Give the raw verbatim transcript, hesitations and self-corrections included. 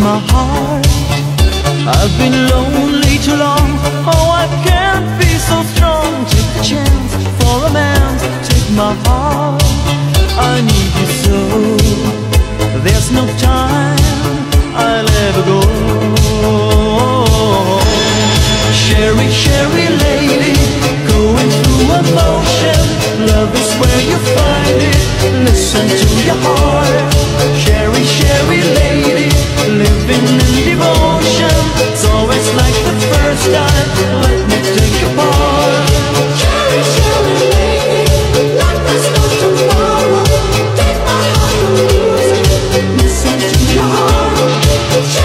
my heart. I've been lonely too long. Oh, I can't be so strong. Take a chance for a man. Take my heart. I need you so. There's no time I'll ever go. Sherry, Sherry lady, going through emotion. Love is where you find it. Listen to your heart. Sherry, Sherry lady, living in devotion. It's always like the first time. Let me take your part. Sherry, Sherry lady, like there's no tomorrow. Take my heart and lose it. Listen to your heart.